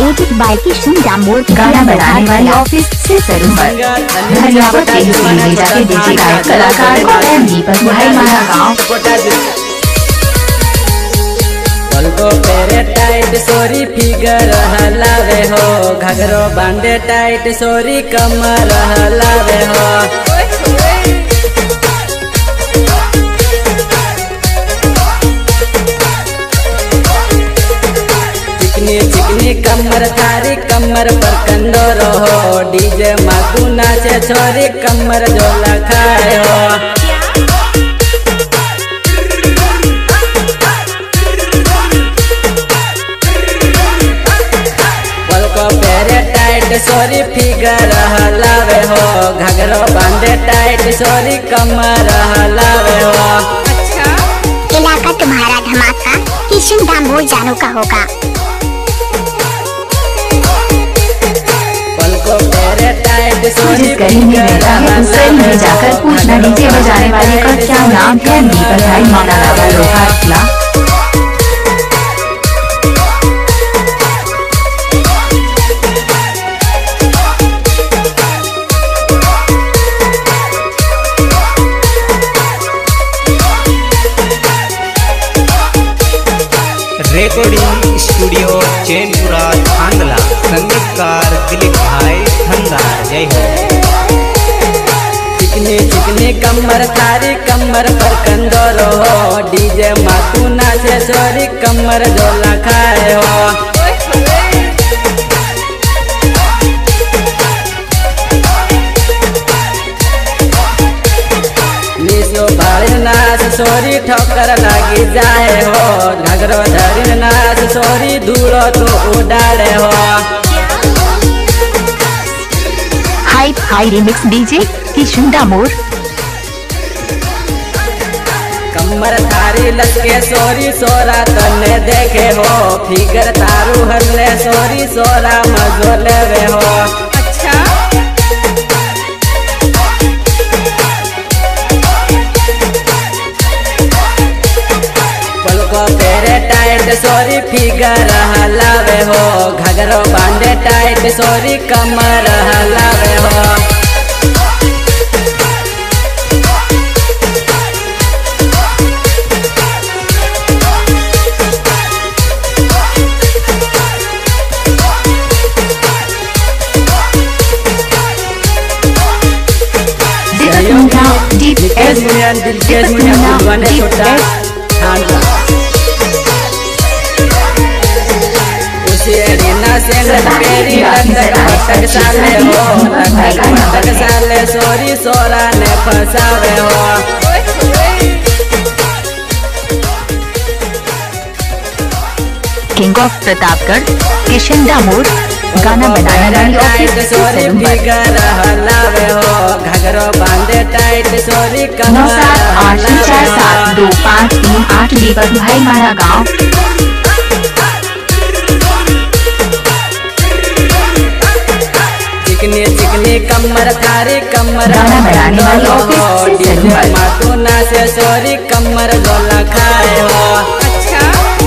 Edit bye Kishan Damor. गाना बनाने वाले ऑफिस से सरूमर धन्यवाद जाके डीजे कलाकार को दीपक भाई मारा गाँव। पलको पेरे टाइट सोरी फिगर हलावे हो, घगरो बांधे टाइट सोरी कमर हलावे हो। चिकनी चिकनी कमर थारी कमर पर कंदोरो हो, डीजे मातू नाचे छोरी कमर झोला खाए हो। पेरे टाइट सोरी फिगर हलावे हो, घगरो बांधे टाइट सोरी कमर हलावे हो। अच्छा इलाका तुम्हारा धमाका किशन डामोर जानू का होगा। पलको पेरे टाइट सोरी में जाकर पूछना डीजे बजाने वाले का क्या नाम है। दीपक भाई माना लोहाटला। Recording studio Chainpura Thandla. संगीतकार दिलीप भाई थंदा। जय हो। चिकनी चिकनी कमर थारी कमर पर कंदोरो हो, डीजे मातू नाचे छोरी कमर झोला खाए हो। नाच सोरी ठोकर लगी जाए हो, घगरो धरिन नाच सोरी धूलो तो उड़ाड़े हो। हाई हाई रिमिक्स डीजे किशन डामोर। कमर थारी लटके सोरी सोरा तने देखे हो, फिगर थारू हल्ले सोरी सोरा मजो लेवे हो। अच्छा पेरे टाइट सोरी फिगर हलावे हो, घगरो बांधे टाइट सोरी कमर हलावे हो। साले सोरी सोरा ने फसावे हो। King of Pratapgarh Kishan Damor. गाना बनाने वाली ऑफिस सोरी फिगर हलावे हो, घगरो बांधे टाइट सोरी कमर 978472538 दीपक भाई मारा गाँव। चिकनी चिकनी कमर थारी कमर बनाने वाली ऑफिस डीजे मातू नाचे सोरी कमर झोला खाए हो। अच्छा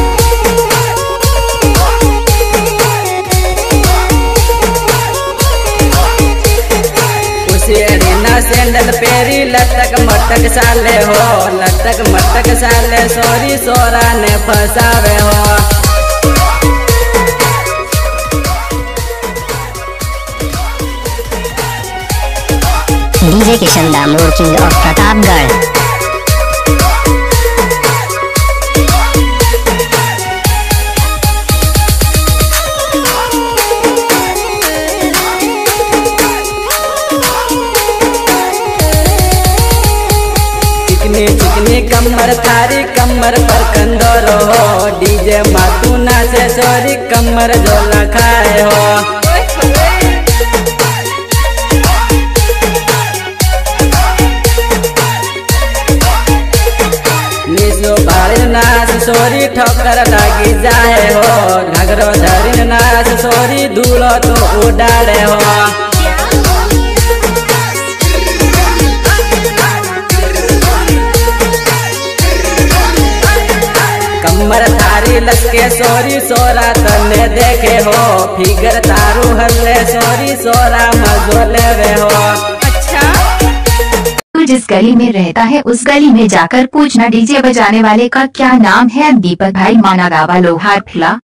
उसी अरीना सैंडल पेरी लटक मटक साले हो, लटक मटक साले सोरी सोरा ने फसावे हो। DJ Kishan Damor king of Pratapgarh. चिकनी चिकनी कमर थारी कमर पर कंदोरो हो, डीजे मातू नाचे छोरी कमर झोला खाए हो। नाच सोरी ठोकर लगी जाए हो, घगरो धरिन नाच सोरी धूलो तो उड़ाड़े हो। कमर थारी थारी लसके सोरी सोरा तने देखे हो फिगर तारू हल्ले सोरी सोरा मजो लेवे हो। अच्छा, तू जिस गली में रहता है उस गली में जाकर पूछना डीजे बजाने वाले का क्या नाम है। दीपक भाई माना गावा लोहार फिला।